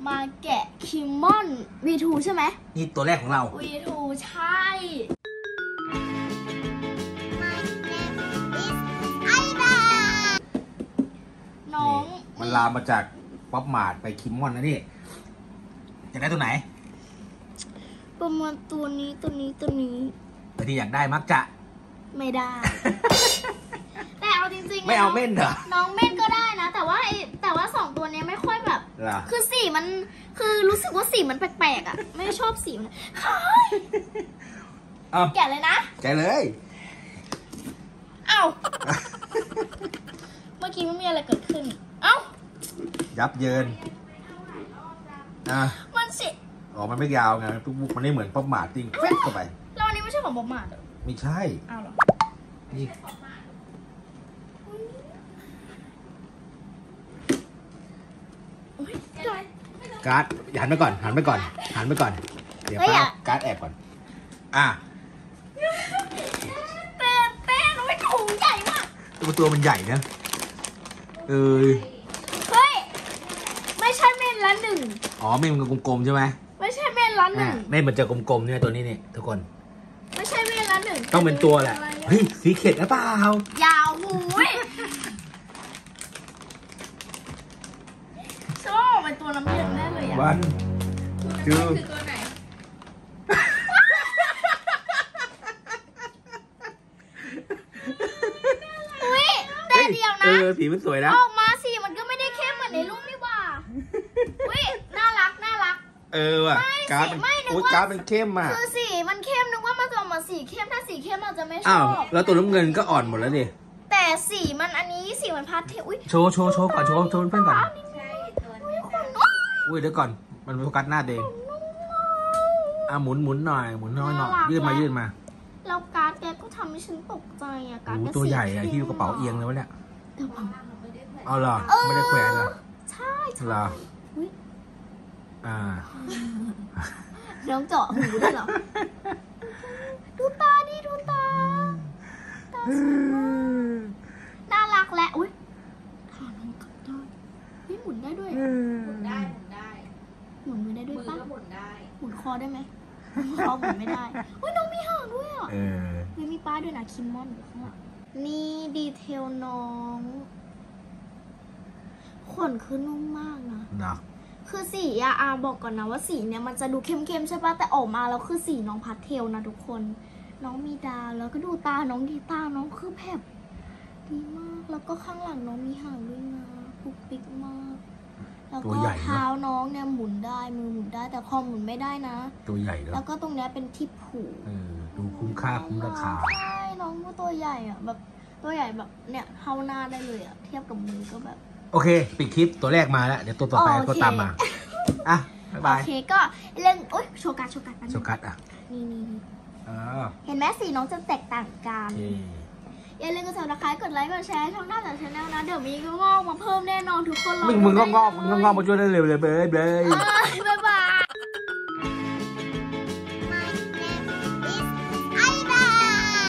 มาแกะคิมมอน V2 ใช่ไหมนี่ตัวแรกของเรา V2 ใช่น้องมันลามมาจากป๊อปมาร์ทไปคิมมอนนะนี่อยากได้ตัวไหนประมาณตัวนี้ตัวที่อยากได้มักจะไม่ได้ แต่เอาจริงๆไม่เอาเม่นเหรอน้องเม่นก็ได้นะแต่ว่า2ตัวนี้ไม่ค่อยแบบคือสีมันคือรู้สึกว่าสีมันแปลกๆอ่ะไม่ชอบสีมันแกะเลยนะแกะเลยเอ้าเมื่อกี้ไม่มีอะไรเกิดขึ้นเอ้ายับเยินมันสิอ๋อมันไม่ยาวไงปุ๊บมันไม่เหมือนป๊อปมาร์ทจริงเฟ้เข้าไปแล้วอันนี้ไม่ใช่ของป๊อปมาร์ทเหรอไม่ใช่อ้าวเหรอนี่การ์ดหันไปก่อนเดี๋ยวการ์ดแอบก่อนแป้งมันถุงใหญ่มากตัวมันใหญ่นะเฮ้ยไม่ใช่เม่นละหนึ่งอ๋อเม่นมันกลมๆใช่ไหมไม่ใช่เม่นละหนึ่งเม่นมันจะกลมๆเนี่ยตัวนี้เนี่ยทุกคนไม่ใช่เม่นละหนึ่งต้องเป็นตัวแหละเฮ้ยสีเข็ดหรือเปล่ายาวหูยชอบเป็นตัวน้ำเย็นแน่เลยอ่ะวันคือตัวไหนอุ้ยแต่เดียวนะสีมันสวยนะออกมาสีมันก็ไม่ได้เข้มเหมือนในรูปนี่หว่าอุ้ยน่ารักว่ะการ์ดมันเข้มมากคือสีมันเข้มนึกว่ามันจะออกมาสีเข้มถ้าสีเข้มเราจะไม่ชอบอ้าวแล้วตัวน้ำเงินก็อ่อนหมดแล้วดิแต่สีมันอันนี้สีมันพาสเทลโชว์ก่อนโชว์เพื่อนก่อนอุ้ยเดี๋ยวก่อนมันโฟกัสหน้าเด้งหมุนหน่อยหมุนน้อยยืดมาแล้วการ์ดแกก็ทำให้ฉันตกใจอ่ะการ์ดตัวใหญ่อะที่กระเป๋าเอียงเลยวะเนี่ยเอาเหรอไม่ได้แขวนเหรอใช่เหรอน้องเจาะหูด้วยเหรอดูตาดิดูตาน่ารักและอุ้ยถอนน้องกลับได้ไม่หมุนได้ด้วยหมุนได้หมุนมือได้ด้วยปะหมุนได้หมุนคอได้ไหมคอหมุนไม่ได้อุ้ยน้องมีหางด้วยอ่ะมีป้ายด้วยนะคิมมอนอยู่ข้างหลังนี่ดีเทลน้องขนคือนุ่มมากนะคือสีอะบอกก่อนนะว่าสีเนี่ยมันจะดูเข้มๆใช่ปะแต่ออกมาแล้วคือสีน้องพาสเทลนะทุกคนน้องมีดาวแล้วก็ดูตาน้องดีตาน้องคือแบบดีมากแล้วก็ข้างหลังน้องมีหางด้วยนะปุ๊กปิ๊กมากแล้วก็เท้าน้องเนี่ยหมุนได้มือหมุนได้แต่คอหมุนไม่ได้นะตัวใหญ่แล้วก็ตรงนี้เป็นที่ผูกดูคุ้มค่าคุ้มราคาใช่น้องตัวใหญ่อะแบบตัวใหญ่แบบเนี่ยเท่าหน้าได้เลยอะเทียบกับมือก็แบบโอเคปิดคลิปตัวแรกมาแล้วเดี๋ยวตัวต่อไปก็ตามมาบ๊ายบายโอเคก็เรื่องโชว์การ์ดนี่เห็นไหมสีน้องจะแตกต่างกันอย่าลืมกด Subscribe กดไลค์กดแชร์ช่องหน้าจากชาแนลนะเดี๋ยวมีก็งอกมาเพิ่มแน่นอนทุกคนมึงงอกมาช่วยได้เร็วเลยเบ้ย